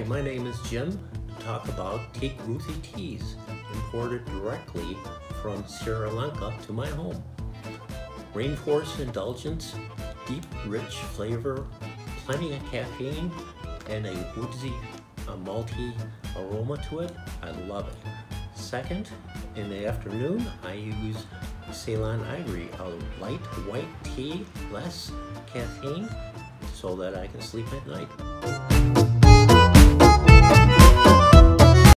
my name is Jim to talk about teakruthi teas imported directly from Sri Lanka to my home. Rainforest indulgence, deep, rich flavor, plenty of caffeine, and a woodsy, malty aroma to it. I love it. Second, in the afternoon, I use Ceylon Ivory, a light white tea, less caffeine, so that I can sleep at night.